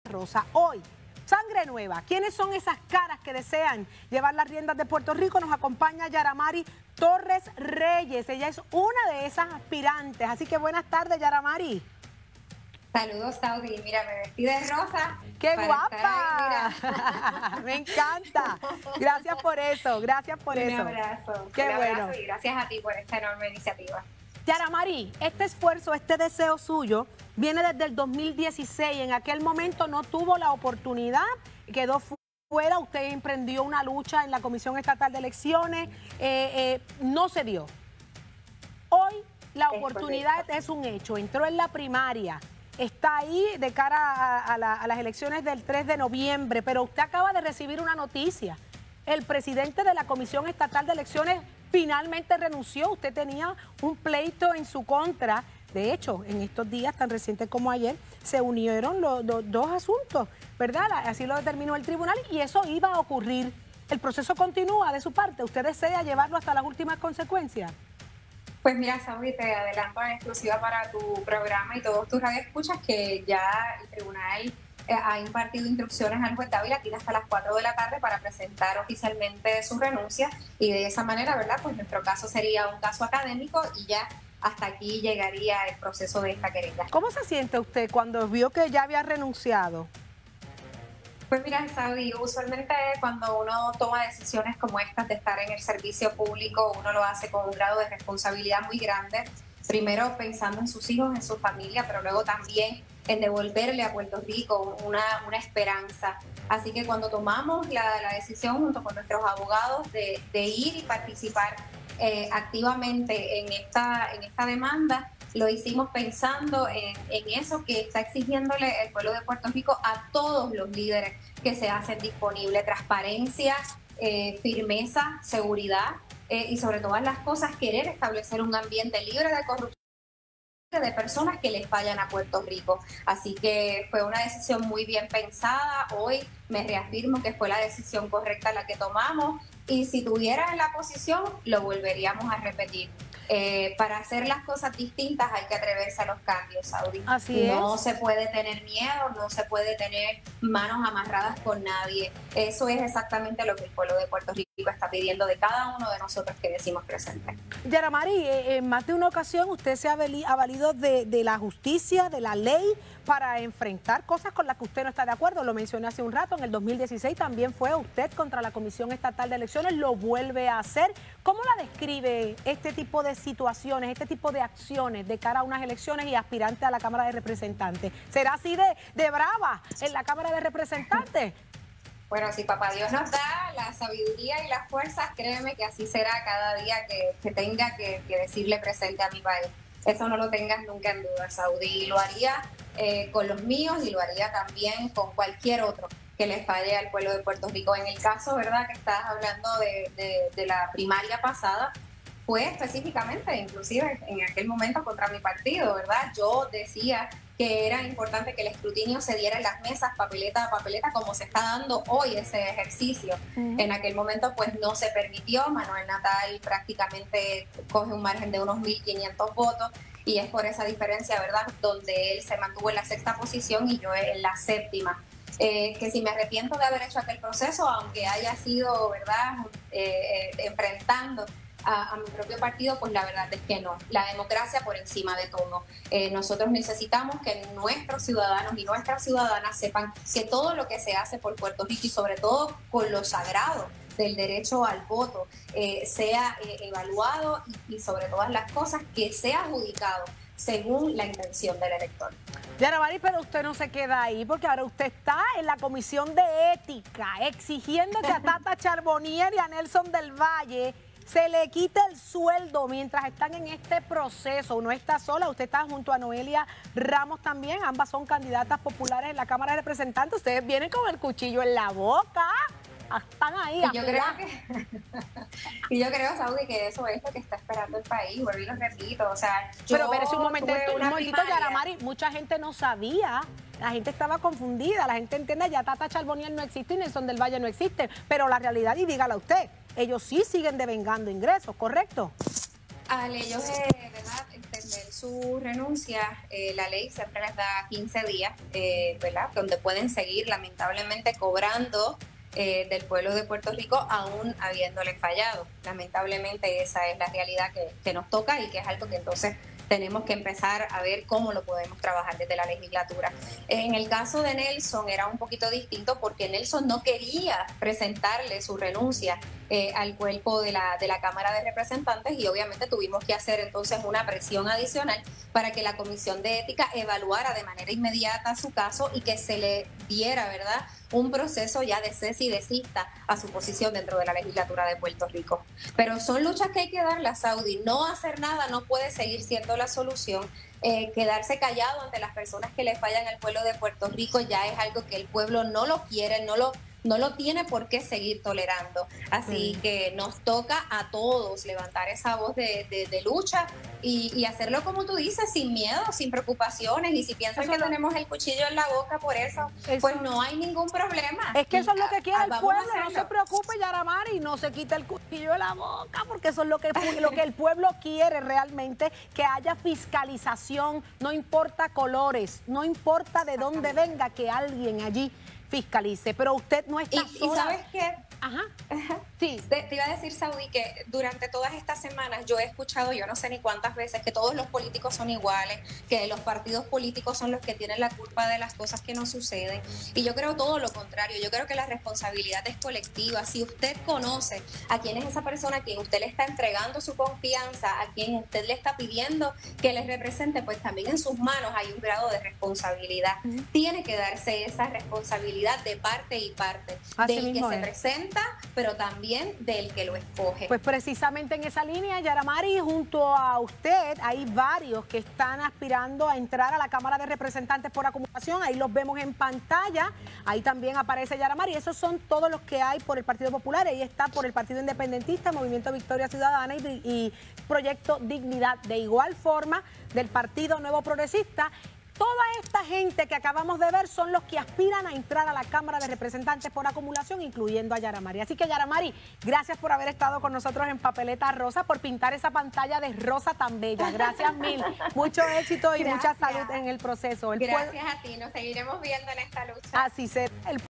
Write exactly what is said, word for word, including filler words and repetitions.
Rosa. Hoy, sangre nueva. ¿Quiénes son esas caras que desean llevar las riendas de Puerto Rico? Nos acompaña Yaramari Torres Reyes. Ella es una de esas aspirantes. Así que buenas tardes, Yaramari. Saludos, Saudi. Mira, me vestí de rosa. ¡Qué guapa! Ahí, me encanta. Gracias por eso, gracias por Un eso. Un abrazo. Qué Un bueno. abrazo y gracias a ti por esta enorme iniciativa. Yaramari, este esfuerzo, este deseo suyo viene desde el dos mil dieciséis. En aquel momento no tuvo la oportunidad, quedó fuera. Usted emprendió una lucha en la Comisión Estatal de Elecciones, eh, eh, no se dio. Hoy la oportunidad es un hecho, entró en la primaria. Está ahí de cara a, a, la, a las elecciones del tres de noviembre, pero usted acaba de recibir una noticia. El presidente de la Comisión Estatal de Elecciones finalmente renunció. Usted tenía un pleito en su contra. De hecho, en estos días, tan recientes como ayer, se unieron los, los dos asuntos, ¿verdad? Así lo determinó el tribunal y eso iba a ocurrir. El proceso continúa de su parte. ¿Usted desea llevarlo hasta las últimas consecuencias? Pues mira, Saudi, te adelanto en exclusiva para tu programa y todos tus radioescuchas que ya el tribunal eh, ha impartido instrucciones al juez Dávila, tiene hasta las cuatro de la tarde para presentar oficialmente su renuncia y de esa manera, ¿verdad? Pues nuestro caso sería un caso académico y ya hasta aquí llegaría el proceso de esta querella. ¿Cómo se siente usted cuando vio que ya había renunciado? Pues mira, Saudi, usualmente cuando uno toma decisiones como estas de estar en el servicio público, uno lo hace con un grado de responsabilidad muy grande. Primero pensando en sus hijos, en su familia, pero luego también en devolverle a Puerto Rico una, una esperanza. Así que cuando tomamos la, la decisión junto con nuestros abogados de, de ir y participar eh, activamente en esta, en esta demanda, lo hicimos pensando en, en eso que está exigiéndole el pueblo de Puerto Rico a todos los líderes que se hacen disponibles: transparencia, eh, firmeza, seguridad eh, y sobre todas las cosas querer establecer un ambiente libre de corrupción de personas que les fallan a Puerto Rico. Así que fue una decisión muy bien pensada. Hoy me reafirmo que fue la decisión correcta la que tomamos y si tuviera en la posición lo volveríamos a repetir. Eh, para hacer las cosas distintas hay que atreverse a los cambios, Saudi. Así no es. se puede tener miedo, no se puede tener manos amarradas con nadie. Eso es exactamente lo que el pueblo de Puerto Rico está pidiendo de cada uno de nosotros que decimos presente. Yaramari, eh, en más de una ocasión usted se ha valido de, de la justicia, de la ley, para enfrentar cosas con las que usted no está de acuerdo. Lo mencioné hace un rato, en el dos mil dieciséis también fue usted contra la Comisión Estatal de Elecciones, lo vuelve a hacer. ¿Cómo la describe este tipo de situaciones, este tipo de acciones de cara a unas elecciones y aspirante a la Cámara de Representantes? ¿Será así de, de brava en la Cámara de Representantes? Bueno, si papá Dios nos da la sabiduría y las fuerzas, créeme que así será cada día que, que tenga que, que decirle presente a mi país. Eso no lo tengas nunca en duda, Saudi. Y lo haría eh, con los míos y lo haría también con cualquier otro que le falle al pueblo de Puerto Rico. En el caso, ¿verdad?, que estás hablando de, de, de la primaria pasada, fue específicamente, inclusive en aquel momento contra mi partido, ¿verdad? Yo decía que era importante que el escrutinio se diera en las mesas, papeleta a papeleta, como se está dando hoy ese ejercicio. Uh-huh. En aquel momento pues no se permitió. Manuel Natal prácticamente coge un margen de unos mil quinientos votos y es por esa diferencia, ¿verdad?, donde él se mantuvo en la sexta posición y yo en la séptima. Eh, que si me arrepiento de haber hecho aquel proceso, aunque haya sido, ¿verdad?, eh, eh, enfrentando A, a mi propio partido, pues la verdad es que no. La democracia por encima de todo. Eh, nosotros necesitamos que nuestros ciudadanos y nuestras ciudadanas sepan que todo lo que se hace por Puerto Rico y sobre todo con lo sagrado del derecho al voto eh, sea eh, evaluado y, y sobre todas las cosas que sea adjudicado según la intención del elector. Yaramari, pero usted no se queda ahí porque ahora usted está en la Comisión de Ética exigiendo que a Tata Charbonnier y a Nelson del Valle se le quita el sueldo mientras están en este proceso. No está sola, usted está junto a Noelia Ramos también. Ambas son candidatas populares en la Cámara de Representantes. Ustedes vienen con el cuchillo en la boca. Están ahí. Y yo creo que, y yo creo, Saudi, que eso es lo que está esperando el país. Vuelvo y lo repito. O sea, yo pero espérese un momento, un momentito, primaria. Yaramari, mucha gente no sabía. La gente estaba confundida, la gente entiende, ya Tata Charbonnier no existe y Nelson del Valle no existe, pero la realidad, y dígala usted, ellos sí siguen devengando ingresos, ¿correcto? Al ellos, eh, ¿verdad?, entender su renuncia, eh, la ley siempre les da quince días, eh, ¿verdad? Donde pueden seguir lamentablemente cobrando eh, del pueblo de Puerto Rico aún habiéndole fallado. Lamentablemente esa es la realidad que, que nos toca y que es algo que entonces tenemos que empezar a ver cómo lo podemos trabajar desde la legislatura. En el caso de Nelson era un poquito distinto porque Nelson no quería presentarle su renuncia eh, al cuerpo de la, de la Cámara de Representantes y obviamente tuvimos que hacer entonces una presión adicional para que la Comisión de Ética evaluara de manera inmediata su caso y que se le diera, ¿verdad?, un proceso ya de cese y desista a su posición dentro de la legislatura de Puerto Rico. Pero son luchas que hay que darlas, Saudi. No hacer nada no puede seguir siendo la solución. Eh, quedarse callado ante las personas que le fallan al pueblo de Puerto Rico ya es algo que el pueblo no lo quiere, no lo no lo tiene por qué seguir tolerando. Así sí. que nos toca a todos levantar esa voz de, de, de lucha y, y hacerlo como tú dices, sin miedo, sin preocupaciones. Y si piensan eso que lo... tenemos el cuchillo en la boca por eso, eso, pues no hay ningún problema. Es que y, eso es lo que quiere a, el pueblo. No se preocupe, Yaramari, no se quita el cuchillo de la boca, porque eso es lo que, lo que el pueblo quiere realmente, que haya fiscalización, no importa colores, no importa de dónde venga, que alguien allí fiscalice, pero usted no está y, sola. ¿Y sabes qué? Ajá. Ajá. Sí. Te, te iba a decir, Saudi, que durante todas estas semanas yo he escuchado, yo no sé ni cuántas veces, que todos los políticos son iguales, que los partidos políticos son los que tienen la culpa de las cosas que nos suceden. Y yo creo todo lo contrario. Yo creo que la responsabilidad es colectiva. Si usted conoce a quién es esa persona a quien usted le está entregando su confianza, a quien usted le está pidiendo que les represente, pues también en sus manos hay un grado de responsabilidad. Uh-huh. Tiene que darse esa responsabilidad de parte y parte, Así del que es. se presenta, pero también del que lo escoge. Pues precisamente en esa línea, Yaramari, junto a usted hay varios que están aspirando a entrar a la Cámara de Representantes por acumulación. Ahí los vemos en pantalla. Ahí también aparece Yaramari. Esos son todos los que hay por el Partido Popular. Ahí está por el Partido Independentista, Movimiento Victoria Ciudadana y, y Proyecto Dignidad. De igual forma, del Partido Nuevo Progresista. Toda esta gente que acabamos de ver son los que aspiran a entrar a la Cámara de Representantes por acumulación, incluyendo a Yaramari. Así que, Yaramari, gracias por haber estado con nosotros en Papeleta Rosa, por pintar esa pantalla de rosa tan bella. Gracias mil. Mucho éxito y gracias. Mucha salud en el proceso. El gracias pueblo... a ti. Nos seguiremos viendo en esta lucha. Así será. El